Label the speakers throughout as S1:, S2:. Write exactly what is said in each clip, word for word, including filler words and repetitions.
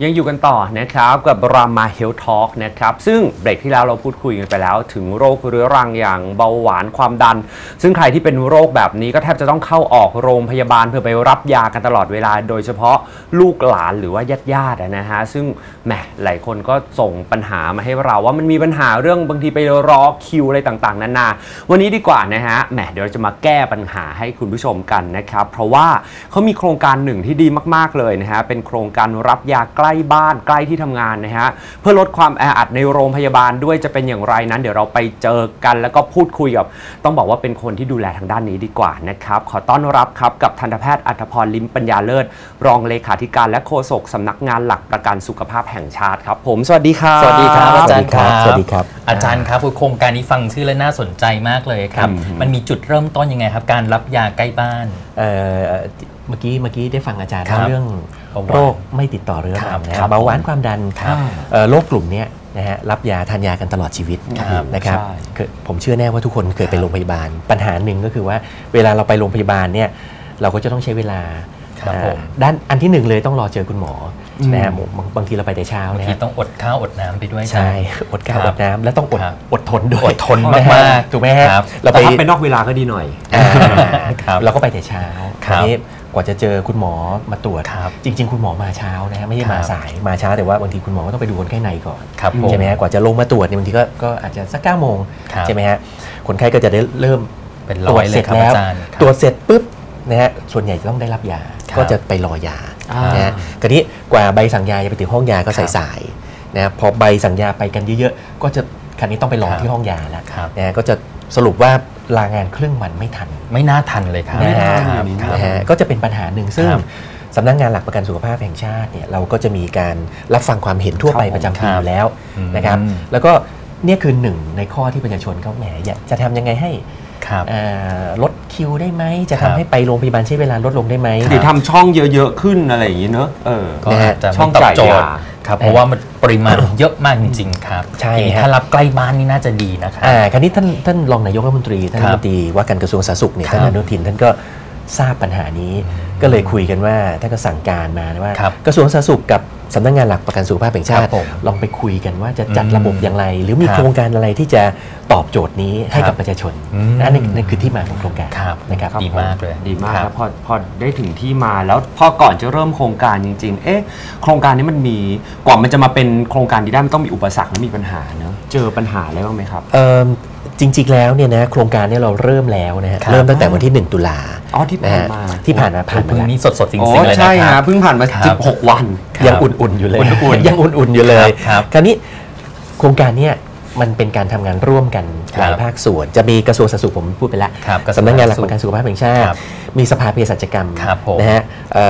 S1: ยังอยู่กันต่อนะครับกับรามาเฮลท์ทอล์กนะครับซึ่งเบรกที่แล้วเราพูดคุยกันไปแล้วถึงโรคเรื้อรังอย่างเบาหวานความดันซึ่งใครที่เป็นโรคแบบนี้ก็แทบจะต้องเข้าออกโรงพยาบาลเพื่อไปรับยากันตลอดเวลาโดยเฉพาะลูกหลานหรือว่าญาติญาตินะฮะซึ่งแหมหลายคนก็ส่งปัญหามาให้เราว่ามันมีปัญหาเรื่องบางทีไปรอคิวอะไรต่างๆนานาวันนี้ดีกว่านะฮะแหมเดี๋ยวเราจะมาแก้ปัญหาให้คุณผู้ชมกันนะครับเพราะว่าเขามีโครงการหนึ่งที่ดีมากๆเลยนะฮะเป็นโครงการรับยาใกล้บ้านใกล้ที่ทำงานนะฮะเพื่อลดความแออัดในโรงพยาบาลด้วยจะเป็นอย่างไรนั้นเดี๋ยวเราไปเจอกันแล้วก็พูดคุยกับต้องบอกว่าเป็นคนที่ดูแลทางด้านนี้ดีกว่านะครับขอต้อนรับครับกับทันตแพทย์อัธพร ลิ้มปัญญาเลิศรองเลขาธิการและโฆษกสำนักงานหลักประกันสุขภาพแห่งชาติครับผมสวัสดีครับ
S2: สวัสดีครับอาจารย์ครับ
S3: สวัสดีครับ
S2: อาจารย์ครับโครงการนี้ฟังชื่อแล้วน่าสนใจมากเลยครับมันมีจุดเริ่มต้นยังไงครับการรับยาใกล้บ้าน
S3: เมื่อกี้เมื่อกี้ได้ฟังอาจารย์เรื่องโรคไม่ติดต่อเรื้อรังนะเบาหวานความดันโรคกลุ่มนี้นะฮะรับยาทานยากันตลอดชีวิตนะครับผมเชื่อแน่ว่าทุกคนเคยไปโรงพยาบาลปัญหาหนึ่งก็คือว่าเวลาเราไปโรงพยาบาลเนี่ยเราก็จะต้องใช้เวลาด้านอันที่หนึ่งเลยต้องรอเจอคุณหมอนะฮะบางทีเราไปแต่เช้านะ
S2: บางทีต้องอดข้าวอดน้ำไปด้วย
S3: ใช่อดข้าวอดน้ำแล้วต้องอดอดทนด้วย
S2: อดทนมาก
S1: ถูกไหมฮะเราไปไปนอกเวลาก็ดีหน่อย
S3: เราก็ไปแต่เช้าทีนี้กว่าจะเจอคุณหมอมาตรวจจริงๆคุณหมอมาเช้านะฮะไม่ใช่มาสายมาช้าแต่ว่าบางทีคุณหมอก็ต้องไปดูคนไข้ในก่อนใช่ไหมฮะกว่าจะลงมาตรวจเนี่ยบางทีก็ก็อาจจะสักเก้าโมงใช่ไหมฮะคนไข้ก็จะได้เริ่มตรวจเสร็จแล้วตรวจเสร็จปุ๊บนะฮะส่วนใหญ่จะต้องได้รับยาก็จะไปรอยานะฮะคราวนี้กว่าใบสั่งยาจะไปถึงห้องยาก็สายๆนะพอใบสั่งยาไปกันเยอะๆก็จะคราวนี้ต้องไปรอที่ห้องยาแล้วนะก็จะสรุปว่าลางานครึ่งวันไม่ทัน
S2: ไม่น่าทันเลยครับ
S3: ไม่น่าทันนะฮะก็จะเป็นปัญหาหนึ่งซึ่งสำนักงานหลักประกันสุขภาพแห่งชาติเนี่ยเราก็จะมีการรับฟังความเห็นทั่วไปประจำปีอยู่แล้วนะครับแล้วก็เนี่ยคือหนึ่งในข้อที่ประชาชนเขาแหมอยากจะทำยังไงให้ลดคิวได้ไหมจะทำให้ไปโรงพยาบาลใช้เวลาลดลงได้ไหม
S1: หรือทำช่องเยอะๆขึ้นอะไรอย่างนี้เนอะเออ
S2: ก็จะช่องตอบโจทย์ครับเพราะว่ามันปริมาณเยอะมากจริงๆครับ
S3: ใช่
S2: ถ้ารับใกล้บ้านนี่น่าจะดีนะครับ
S3: อ่าคราวนี้ท่านท่านรองนายกรัฐมนตรีท่านรัฐมนตรีว่าการกระทรวงสาธารณสุขเนี่ยท่านอนุทินท่านก็ทราบปัญหานี้ก็เลยคุยกันว่าท่านก็สั่งการมาว่ากระทรวงสาธารณสุขกับสำนักงานหลักประกันสุขภาพแห่งชาติลองไปคุยกันว่าจะจัดระบบอย่างไรหรือมีโครงการอะไรที่จะตอบโจทย์นี้ให้กับประชาชนนั่นนั่นคือที่มาของโครงการ
S2: นะครับดีมากเลย
S1: ดีมากพอพอได้ถึงที่มาแล้วพอก่อนจะเริ่มโครงการจริงๆเอ๊ะโครงการนี้มันมีก่อนมันจะมาเป็นโครงการที่ได้มันต้องมีอุปสรรคและมีปัญหาเนอะเจอปัญหาอะไรบ้างไหมครับ
S3: จริงๆแล้วเนี่ยนะโครงการนี้เราเริ่มแล้วนะฮะเริ่มตั้งแต่วันที่หนึ่งตุลา
S1: อ๋อที่ผ่านมา
S3: ที่ผ่านมาผ่านมา
S2: นี้สดๆจริงๆเลยนะ
S1: ใช่ฮะเพิ่งผ่านมาสิบหกวัน
S3: ยังอุ่นๆอยู่เลยยังอุ่นๆอยู่เลยคราวนี้โครงการนี้มันเป็นการทำงานร่วมกันหลายภาคส่วนจะมีกระทรวงสาธารณสุขผมพูดไปแล้วสำนักงานหลักประกันสุขภาพแห่งชาติมีสภาเภสัชกรรมนะฮะ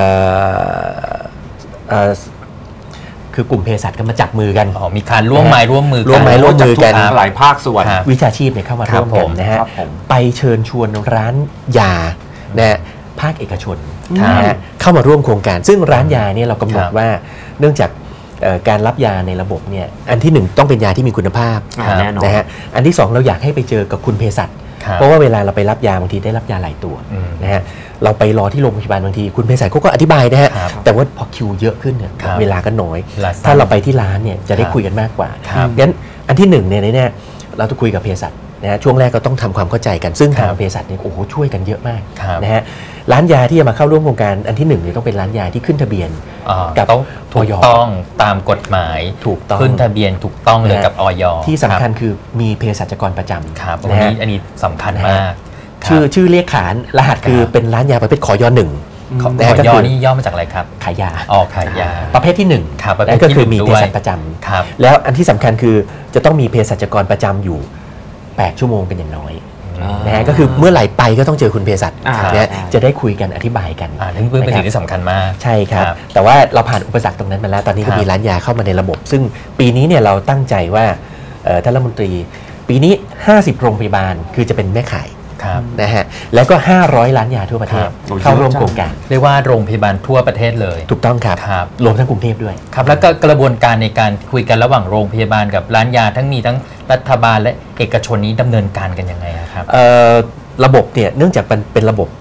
S3: คือกลุ่มเภสัชก็มาจับมือกัน
S2: อ๋อมีการร่วมไม้ร่วมมือ
S3: ร่วมไม้ร่วมมือกัน
S1: หลายภาคส่วน
S3: วิชาชีพเนี่ยเข้ามาร่วมกันนะฮะไปเชิญชวนร้านยานะภาคเอกชนนะเข้ามาร่วมโครงการซึ่งร้านยาเนี่ยเรากำหนดว่าเนื่องจากการรับยาในระบบเนี่ยอันที่หนึ่งต้องเป็นยาที่มีคุณภาพนะฮะอันที่สองเราอยากให้ไปเจอกับคุณเภสัชเพราะว่าเวลาเราไปรับยาบางทีได้รับยาหลายตัวนะฮะเราไปรอที่โรงพยาบาลบางทีคุณเภสัชเขาก็อธิบายนะฮะแต่ว่าพอคิวเยอะขึ้นเนี่ยเวลาก็น้อยถ้าเราไปที่ร้านเนี่ยจะได้คุยกันมากกว่างั้นอันที่หนึ่งเนี่ยเนี่ยเราต้องคุยกับเภสัชนะช่วงแรกก็ต้องทำความเข้าใจกันซึ่งทางเภสัชเนี่ยโอ้โหช่วยกันเยอะมากนะฮะร้านยาที่จะมาเข้าร่วมโครงการอันที่หนึ่งเนี่ยต้องเป็นร้านยาที่ขึ้นทะเบียน
S2: กับถูกต้องตามกฎหมาย
S3: ถูกต้อง
S2: ขึ้นทะเบียนถูกต้องเลยกับอย.
S3: ที่สำคัญคือมีเภสัชกรประจำ
S2: ครับอันนี้อันนี้สำคัญมาก
S3: ชื่อชื่อเรียกขานรหัสคือเป็นร้านยาประเภทขอยหนึ่ง
S2: ขอยอนี่ย่อมาจากอะไรครับ
S3: ขายยา
S2: อ๋อขายยา
S3: ประเภทที่หนึ่งนั่นก็คือมีเภสัชประจำแล้วอันที่สำคัญคือจะต้องมีเภสัชกรประจำอยู่แปดชั่วโมงเป็นอย่างน้อยนะฮะก็คือเมื่อไหร่ไปก็ต้องเจอคุณเภสัชนะจะได้คุยกันอธิบายกัน
S2: อ่านี่เป็นสิ่งที่สำคัญมาก
S3: ใช่ครับแต่ว่าเราผ่านอุปสรรคตรงนั้นมาแล้วตอนนี้ก็มีร้านยาเข้ามาในระบบซึ่งปีนี้เนี่ยเราตั้งใจว่าท่านรัฐมนตรีปีนี้ห้าสิบโรงพยาบาลคือจะเป็นแม่ขายนะฮะแล้วก็ห้าร้อยล้านยาทั่วประเทศเข้าร่วมโครงการ
S2: เรียกว่าโรงพยาบาลทั่วประเทศเลย
S3: ถูกต้องครับรวมทั้งกรุงเทพด้วย
S2: ครับแล้วก็กระบวนการในการคุยกันระหว่างโรงพยาบาลกับร้านยาทั้งมีทั้งรัฐบาลและเอกชนนี้ดำเนินการกันยังไงครับ
S3: ระบบเนี่ยเนื่องจากเป็นระบบ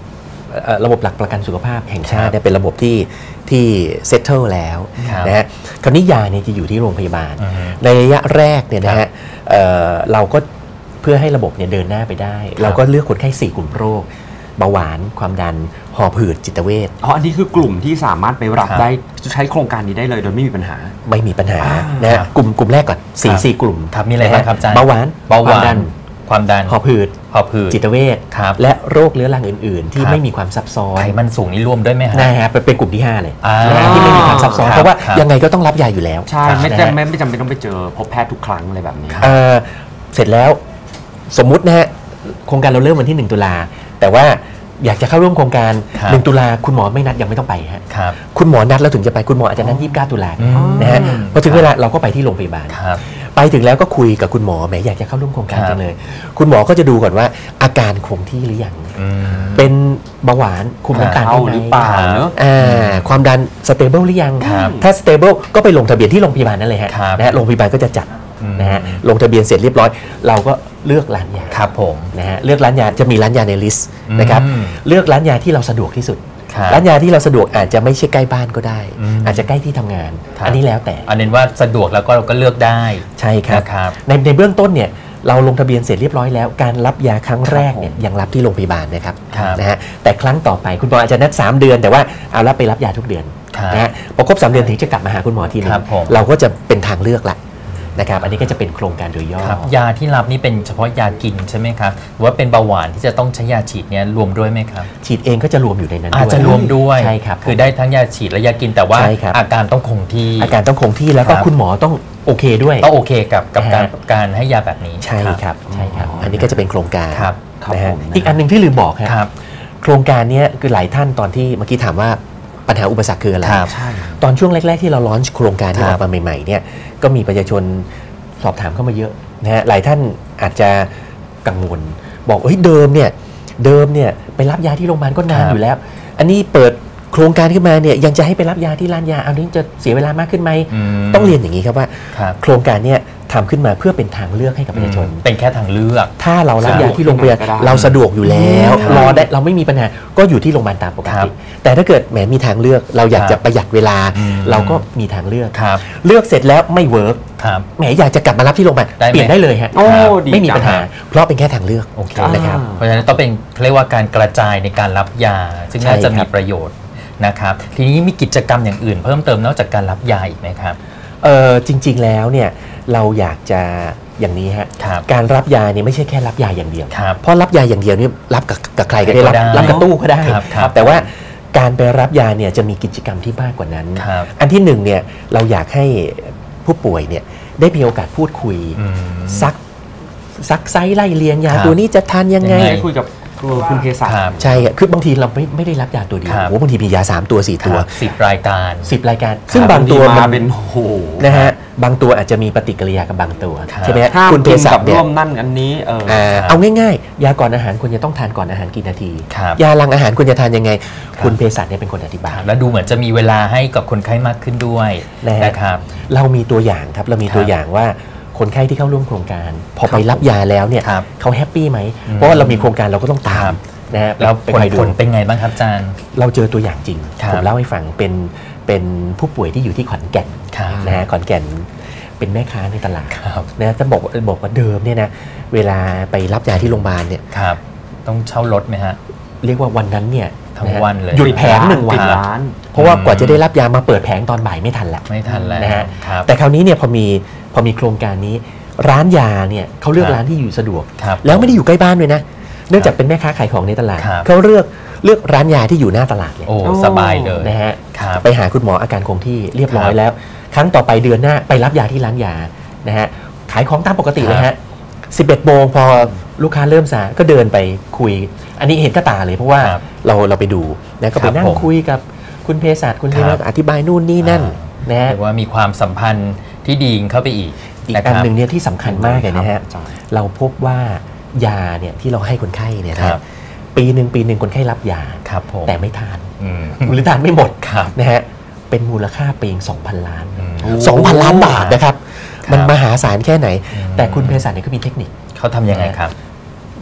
S3: เอ่อระบบหลักประกันสุขภาพแห่งชาติเนี่ยเป็นระบบที่ที่เซตเทิลแล้วนะฮะคราวนี้ยาเนี่ยจะอยู่ที่โรงพยาบาลในระยะแรกเนี่ยนะฮะเอ่อเราก็เพื่อให้ระบบเนี่ยเดินหน้าไปได้เราก็เลือกคนไข้สี่กลุ่มโรคเบาหวานความดันหอบหืดจิตเวช
S1: อ๋ออันนี้คือกลุ่มที่สามารถไปรับได้ใช้โครงการนี้ได้เลยโดยไม่มีปัญหา
S3: ไม่มีปัญหานะฮะกลุ่มกลุ่มแรกก่อนสี่สี่กลุ่ม
S2: ครับมีอะไรบ้างครับอาจารย์
S3: เบาหวาน
S2: เบาหวานความดัน
S3: หอบหืด
S2: หอบหืด
S3: จิตเวชและโรคเรื้อรังอื่นๆที่ไม่มีความซับซ้อน
S2: ไขมันสูงนี่รวมด้วยไหมฮะ
S3: นะฮะเป็นกลุ่มที่ห้าเลยที่ไม่มีความซับซ้อนเพราะว่ายังไงก็ต้องรับยาอยู่แล้ว
S1: ใช่ไม่จำไม่จำเป็นต้องไปเจอพบแพทย์ทุกครั้งอะไรแบบนี้
S3: เสร็จแล้วสมมุตินะฮะโครงการเราเริ่มวันที่หนึ่งตุลาแต่ว่าอยากจะเข้าร่วมโครงการหนึ่งตุลาคุณหมอไม่นัดยังไม่ต้องไปฮะคุณหมอนัดแล้วถึงจะไปคุณหมออาจจะนัดยี่สิบเก้าตุลานะฮะพอถึงเวลาเราก็ไปที่โรงพยาบาลไปถึงแล้วก็คุยกับคุณหมอแหมอยากจะเข้าร่วมโครงการจังเลยคุณหมอก็จะดูก่อนว่าอาการคงที่หรือยังเป็นเบาหวานคุมน้ำตาลได้หรือเปล่าความดันสเตเบิลหรือยังถ้าสเตเบิลก็ไปลงทะเบียนที่โรงพยาบาลนั่นเลยฮะนะฮะโรงพยาบาลก็จะจัดนะฮะลงทะเบียนเสร็จเรียบร้อยเราก็เลือกร้านยา
S2: ครับผม
S3: นะฮะเลือกร้านยาจะมีร้านยาในลิสต์นะครับเลือกร้านยาที่เราสะดวกที่สุดร้านยาที่เราสะดวกอาจจะไม่ใช่ใกล้บ้านก็ได้อาจจะใกล้ที่ทำงานอันนี้แล้วแต่
S2: อันนี้ว่าสะดวกแล้วก็เราก็เลือกได้
S3: ใช่ครับในในเบื้องต้นเนี่ยเราลงทะเบียนเสร็จเรียบร้อยแล้วการรับยาครั้งแรกเนี่ยยังรับที่โรงพยาบาลนะครับนะฮะแต่ครั้งต่อไปคุณหมออาจจะนัดสามเดือนแต่ว่าเอาละไปรับยาทุกเดือนนะฮะพอครบสามเดือนถึงจะกลับมาหาคุณหมอทีนึงเราก็จะเป็นทางเลือกละนะครับอันนี้ก็จะเป็นโครงการโดยย่อย
S2: าที่รับนี่เป็นเฉพาะยากินใช่ไหมครับหรือว่าเป็นเบาหวานที่จะต้องใช้ยาฉีดเนี่ยรวมด้วยไหมครับ
S3: ฉีดเองก็จะรวมอยู่ในนั้น
S2: อาจจะรวมด้วย
S3: ใช่ครับ
S2: คือได้ทั้งยาฉีดและยากินแต่ว่าอาการต้องคงที่
S3: อาการต้องคงที่แล้วก็คุณหมอต้องโอเคด้วย
S2: ต้องโอเคกับกับการการให้ยาแบบนี้
S3: ใช่ครับใช่ครับอันนี้ก็จะเป็นโครงการ
S2: ครับ
S3: นะฮะอีกอันนึงที่ลืมบอกครับโครงการนี้คือหลายท่านตอนที่เมื่อกี้ถามว่าปัญหาอุปสรรคคืออะไรตอนช่วงแรกๆที่เราลอนช์โครงการที่ออกมาใหม่ๆเนี่ยก็มีประชาชนสอบถามเข้ามาเยอะนะฮะหลายท่านอาจจะกังวลบอกเฮ้ยเดิมเนี่ยเดิมเนี่ยไปรับยาที่โรงพยาบาลก็นานอยู่แล้วอันนี้เปิดโครงการขึ้นมาเนี่ยยังจะให้ไปรับยาที่ร้านยาเอานี้จะเสียเวลามากขึ้นไหมต้องเรียนอย่างนี้ครับว่าโครงการเนี่ยทำขึ้นมาเพื่อเป็นทางเลือกให้กับประชาชน
S2: เป็นแค่ทางเลือก
S3: ถ้าเรารับยาที่โรงพยาบาลเราสะดวกอยู่แล้วรอได้เราไม่มีปัญหาก็อยู่ที่โรงพยาบาลตามปกติแต่ถ้าเกิดแหมมีทางเลือกเราอยากจะประหยัดเวลาเราก็มีทางเลือกเลือกเสร็จแล้วไม่เวิร์กแหมอยากจะกลับมารับที่โรงพยาบาลเปลี่ยนได้เลยฮะไม่มีปัญหาเพราะเป็นแค่ทางเลือกนะครับ
S2: เพราะฉะนั้นต้องเป็นเรียกว่าการกระจายในการรับยาซึ่งน่าจะมีประโยชน์นะครับทีนี้มีกิจกรรมอย่างอื่นเพิ่มเติมนอกจากการรับยาอีกไหมครับ
S3: เออจริงๆแล้วเนี่ยเราอยากจะอย่างนี้ฮะการรับยาเนี่ยไม่ใช่แค่รับยาอย่างเดียวเพราะรับยาอย่างเดียวนี่รับกับกับใครก็ได้รับรับกับตู้ก็ได้แต่ว่าการไปรับยาเนี่ยจะมีกิจกรรมที่มากกว่านั้นอันที่หนึ่งเนี่ยเราอยากให้ผู้ป่วยเนี่ยได้มีโอกาสพูดคุยซักซักไซไล่เลียงยาตัวนี้จะทานยังไง
S1: คุยกับคุณเภสัช
S3: ใช่คือบางทีเราไม่ไม่ได้รับยาตัวเดียวโอ้บางทีมียาสามตัวสี่ตัว
S2: สิบรายการ
S3: สิบรายการซึ่งบางตัว
S1: มันเป็นโห
S3: นะฮะบางตัวอาจจะมีปฏิกิริยากับบางตัวใช่ไหม
S1: คุณเภสัชเนี่ยร่วมนั่นอันนี้เออ
S3: เอาง่ายๆยาก่อนอาหารควรจะต้องทานก่อนอาหารกี่นาทียาหลังอาหารควรจะทานยังไงคุณเภสัชเนี่ยเป็นคนอธิบาย
S2: แล้วดูเหมือนจะมีเวลาให้กับคนไข้มากขึ้นด้วยนะครับ
S3: เรามีตัวอย่างครับเรามีตัวอย่างว่าคนไข้ที่เข้าร่วมโครงการพอไปรับยาแล้วเนี่ยเขาแฮปปี้ไหมเพราะว่าเรามีโครงการเราก็ต้องตามนะฮะ
S2: แล้วผลผลเป็นไงบ้างครับอาจารย์
S3: เราเจอตัวอย่างจริงผมเล่าให้ฟังเป็นเป็นผู้ป่วยที่อยู่ที่ขอนแก่นนะฮะขอนแก่นเป็นแม่ค้าในตลาดนะจะบอกบอกว่าเดิมเนี่ยนะเวลาไปรับยาที่โรงพยาบาลเนี่ย
S2: ต้องเช่ารถไหมฮะ
S3: เรียกว่าวันนั้นเนี่ย
S2: ทั้งวันเลย
S3: หยุดแผงหนึ่งวันเพราะว่ากว่าจะได้รับยามาเปิดแผงตอนบ่ายไม่ทันแล้ว
S2: ไม่ทันแล้ว
S3: นะฮะแต่คราวนี้เนี่ยพอมีพอมีโครงการนี้ร้านยาเนี่ยเขาเลือกร้านที่อยู่สะดวกแล้วไม่ได้อยู่ใกล้บ้านด้วยนะเนื่องจากเป็นแม่ค้าขายของในตลาดเขาเลือกเลือกร้านยาที่อยู่หน้าตลาดเลย
S2: โอ้สบายเลย
S3: นะฮะไปหาคุณหมออาการคงที่เรียบร้อยแล้วครั้งต่อไปเดือนหน้าไปรับยาที่ร้านยานะฮะขายของตามปกติเลยฮะสิบเอ็ดโมงพอลูกค้าเริ่มซาก็เดินไปคุยอันนี้เห็นกระตาเลยเพราะว่าเราเราไปดูนะก็ไปนั่งคุยกับคุณเภสัชคุณเภสัชอธิบายนู่นนี่นั่นนะฮะ
S2: ว่ามีความสัมพันธ์ที่ดีเข้าไปอีก
S3: อีกอันหนึ่งเนี่ยที่สำคัญมากเลยนะฮะเราพบว่ายาเนี่ยที่เราให้คนไข้เนี่ยนะปีหนึ่งปีหนึ่งคนไข้รับยาแต่ไม่ทานหรือทานไม่หมดนะฮะเป็นมูลค่าปีสองพันล้านสองพันล้านบาทนะครับมันมหาศาลแค่ไหนแต่คุณเภสัชเนี่ยก็มีเทคนิค
S2: เขาทำยังไงครับ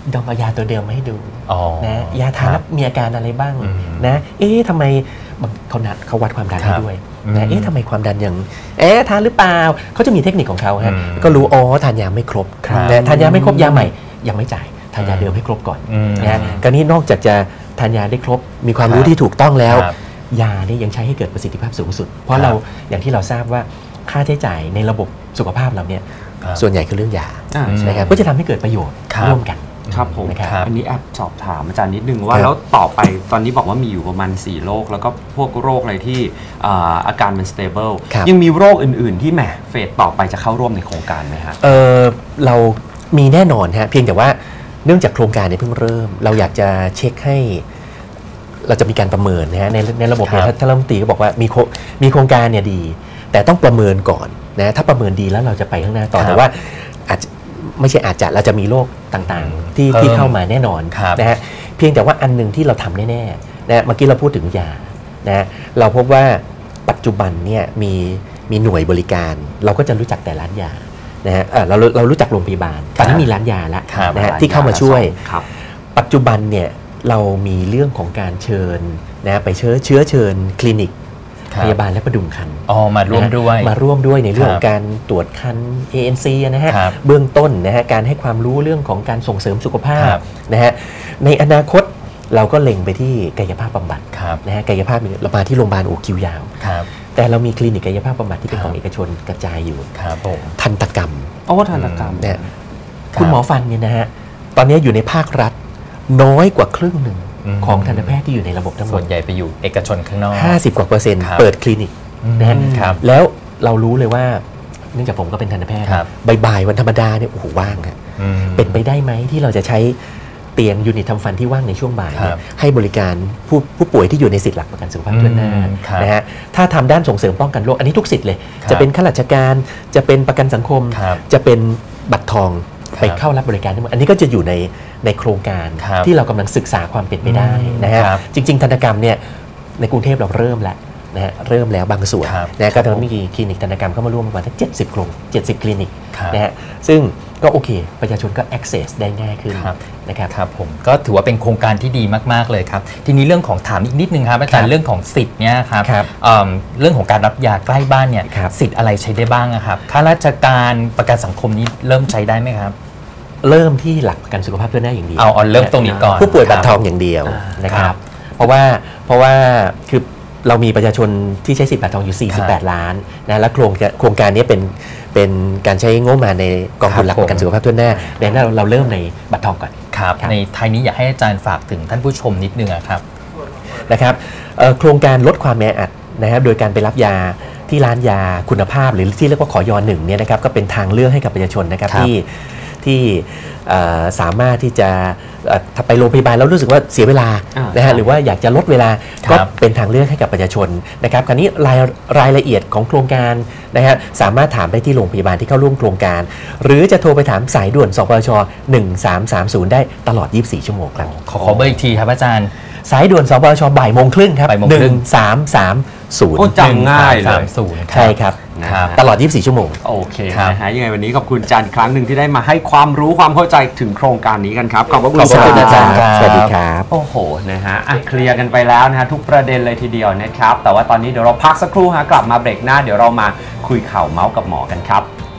S3: ดองเอายาตัวเดิมมาให้ดู
S2: อ๋อ
S3: นะยาทานแล้วมีอาการอะไรบ้าง
S2: อืม
S3: นะเอ๊ะทำไมบางเขานัดเขาวัดความดัน
S2: ครั
S3: ให้
S2: บ
S3: ด้วย
S2: อืม
S3: นะเอ๊ะทำไมความดันยังเอ๊ะทานหรือเปล่าเขาจะมีเทคนิคของเขาฮะ
S2: อืม
S3: ก็รู้อ๋อทานยาไม่ครบ
S2: ครับ
S3: นะทานยาไม่ครบยาใหม่ยังไม่จ่ายทานยาเดิมให้ครบก่อน
S2: อืม
S3: นะก็นี่นอกจากจะทานยาได้ครบ มีความ
S2: ครับ
S3: รู้ที่ถูกต้องแล้ว
S2: ครับ
S3: ยาเนี่ยยังใช้ให้เกิดประสิทธิภาพสูงสุด เพ
S2: ครั
S3: ราะ
S2: บ
S3: เราอย่างที่เราทราบว่าค่าใช้จ่ายในระบบสุขภาพเราเนี่ย
S2: ครับ
S3: ส่วนใหญ่คือเรื่องยา
S1: อ่า
S3: นะครับก็จะทำให้เกิดประโยชน์
S2: ครับ
S3: ร่วมกัน
S1: ครับผม
S3: นะครับ
S1: อันนี้แอบสอบถามอาจารย์นิดนึงว่า
S3: ครับ
S1: แล้วต่อไปตอนนี้บอกว่ามีอยู่ประมาณสี่โรคแล้วก็พวกโรคอะไรที่อ่าอาการมัน stable
S3: ครับ
S1: ยังมีโรคอื่นๆที่แหมเฟสต่อไปจะเข้าร่วมในโครงการไหมฮะ
S3: เออเรามีแน่นอนฮะเพียงแต่ว่าเนื่องจากโครงการเนี่ยเพิ่งเริ่ม เราอยากจะเช็คให้ เราจะมีการประเมินนะฮะในในระบบเนี่ย
S2: ครับ
S3: ท่านรัฐมนตรีก็บอกว่ามีโคมีโครงการเนี่ยดี แต่ต้องประเมินก่อนนะถ้าประเมินดีแล้วเราจะไปข้างหน้าต่อ
S2: ครับ
S3: แต่ว่าอาจจะไม่ใช่อาจจะเราจะมีโรคต่างๆ ที่
S2: เพิ่ม
S3: ที่เข้ามาแน่นอน
S2: ครับ
S3: นะฮะเพียงแต่ว่าอันหนึ่งที่เราทำแน่ๆนะเมื่อกี้เราพูดถึงยานะฮะเราพบว่าปัจจุบันเนี่ยมีมีหน่วยบริการ เราก็จะรู้จักแต่ร้านยานะฮะเอ่อเราเรารู้จักโรงพยาบาลตอนนี้มีร้านยาแล้ว
S2: ครับ
S3: นะฮะที่เข้ามาช่วย
S1: ครับ
S3: ปัจจุบันเนี่ยเรามีเรื่องของการเชิญนะไปเชื้อเชื้อเชิญคลินิก
S2: ครับ
S3: พยาบาลและประดุมครรภ์
S2: อ๋อมาร่วมด้วย
S3: นะมาร่วมด้วยในเรื่อง
S2: ค
S3: ข
S2: รั
S3: อบ งการตรวจคัน เอ เอ็น ซี นะฮะ
S2: ครับ
S3: เบื้องต้นนะฮะการให้ความรู้เรื่องของการส่งเสริมสุขภา
S2: ค
S3: พ
S2: รับ
S3: นะฮะในอนาคตเราก็เล็งไปที่กายภาพบำบัด
S2: ครับ
S3: นะฮะกายภาพเรามาที่โรงพยาบาลโอคิวยาว
S2: ครับ
S3: แต่เรามีคลินิกกายภาพบำบัดที่เป็น
S2: ครับ
S3: ของเอกชนกระจายอยู่
S2: ครับผม
S3: ทันตกรรม
S1: โอ้ทันตกรรม
S3: เนี่ย
S2: ครับ
S3: คุณหมอฟันเนี่ยนะฮะตอนนี้อยู่ในภาครัฐน้อยกว่าครึ่งหนึ่ง
S2: อืม
S3: ของทันตแพทย์ที่อยู่ในระบบทั้งหม
S2: ส่ว
S3: ด
S2: นใหญ่ไปอยู่เอกชนข้างนอก
S3: ห้าสิบกว่าเปอร์เซ็นต์
S2: ครับ
S3: เปิดคลินิกนะฮะ
S2: อืมครับ
S3: แล้วเรารู้เลยว่าเนื่องจากผมก็เป็นทันตแพทย์
S2: ครับ
S3: บ่ายๆวันธรรมดาเนี่ยโอ้โหว่างครับ
S2: อืม
S3: เป็นไปได้ไหมที่เราจะใช้เตียงยูนิตทำฟันที่ว่างในช่วงบ่ายเนี่ย
S2: ครับ
S3: ให้บริการผู้ผู้ป่วยที่อยู่ในสิทธิหลักประกันสุขภาพทั่วหน้า
S2: อืมครับ
S3: นะฮะถ้าทำด้านส่งเสริมป้องกันโรคอันนี้ทุกสิทธิ์เลย
S2: ครับ
S3: จะเป็นข้าราชการจะเป็นประกันสังคม
S2: ครับ
S3: จะเป็นบัตรทอง
S2: ครับ
S3: ไปเข้ารับบริการทั้งหมดอันนี้ก็จะอยู่ในในโครงการ
S2: ครับ
S3: ที่เรากำลังศึกษาความเป็นไปได้
S2: อืม
S3: นะฮะ
S2: ครับ
S3: จริง ๆ ทันตกรรมเนี่ยในกรุงเทพเราเริ่มแล้วนะฮะเริ่มแล้วบางส่วน
S2: ครับ
S3: นะก็ตอนนี้มีคลินิกทันตกรรมเข้ามาร่วมประมาณทั้งเจ็ดสิบโครงเจ็ดสิบคลินิก
S2: ครับ
S3: นะฮะซึ่งก็โอเค ประชาชนก็ access ได้ง่ายขึ้น
S2: ครับ
S3: นะครับ
S2: ครับผมก็ถือว่าเป็นโครงการที่ดีมากๆเลยครับทีนี้เรื่องของถามอีกนิดนึงครับอาจาร
S3: ครั
S2: ย์
S3: บ
S2: เรื่องของสิทธิ์เนี่ยครับ
S3: ครับ
S2: เอิ่มเรื่องของการรับยาใกล้บ้านเนี่ย
S3: ครับ
S2: สิทธิ์อะไรใช้ได้บ้างอะครับข้าราชการประกันสังคมนี้เริ่มใช้ได้ไหมครับ
S3: เริ่มที่หลักประกันสุขภาพทั่วหน้าอย่างเดียว
S2: เอาเอาเริ่มตรงนี้ก่อน
S3: ผู้ป่วยบัตรทอง
S2: ค
S3: อย่างเดียว
S1: อ่าน
S3: นะค
S2: ครั
S3: รับ
S2: บ
S3: เพราะว่าเพราะว่าคือเรามีประชาชนที่ใช้สิทธิ์บัตรทองอยู่
S2: ครับ
S3: สี่สิบแปด ล้านนะและโครงโครงการนี้เป็นเป็นการใช้งบประมาณในกองทุนหลัก
S2: ครับ
S3: ประกันสุขภาพทั่วหน้าดังนั้นเราเราเริ่มในบัตรทองก่อน
S2: ครับ
S3: ครับ
S2: ในท้ายนี้อยากให้อาจารย์ฝากถึงท่านผู้ชมนิดนึงอะครับ
S3: นะครับเอ่อโครงการลดความแออัดนะครับโดยการไปรับยาที่ร้านยาคุณภาพหรือที่เรียกว่าขอยหนึ่งเนี่ยนะครับก็เป็นทางเลือกให้กับประชาชนนะครับ
S2: ครับ
S3: ที่ที่เอ่อสามารถที่จะเอ่อถ้าไปโรงพยาบาลแล้วรู้สึกว่าเสียเวลา
S1: อ่าน
S3: นะ
S1: ครั
S3: ฮะ
S1: บ
S3: หรือว่าอยากจะลดเวลา
S2: ครับ
S3: ก็เป็นทางเลือกให้กับประชาชนนะครับคราวนี้รายรายละเอียดของโครงการนะฮะสามารถถามได้ที่โรงพยาบาลที่เข้าร่วมโครงการ หรือจะโทรไปถามสายด่วนสปชหนึ่งสามสามศูนย์ได้ตลอดยี่สิบสี่ชั่วโมงครับ
S2: ขอขอเบอร์อีกทีครับอาจารย์
S3: สายด่วนสปชบ่ายโมงครึ่งครับ
S2: บ่ายโมง
S3: ห
S2: ครึ่
S3: นึ่
S2: ง
S3: งสามสามศูนย์
S1: โอ้จำง่ายเลย
S2: สามศูนย์
S3: ใช่ครับ
S2: ครับ
S3: ตลอดยี่สิบสี่ชั่วโมง
S1: โอเค
S2: ครับ
S1: นะฮะยังไงวันนี้ขอบคุณอาจารย์อีกครั้งหนึ่งที่ได้มาให้ความรู้ความเข้าใจถึงโครงการนี้กันครับ ขอบพระคุณ
S2: ขอบพระคุณอาจารย์
S1: ค
S2: ครับ
S3: สวัสดีครับ
S1: โอ้โหนะฮะอ่ะเคลียร์กันไปแล้วนะฮะทุกประเด็นเลยทีเดียวนะครับ แต่ว่าตอนนี้เดี๋ยวเราพักสักครู่ฮะกลับมาเบรกหน้าเดี๋ยวเรามาคุยข่าวเมาส์กับหมอกันครับ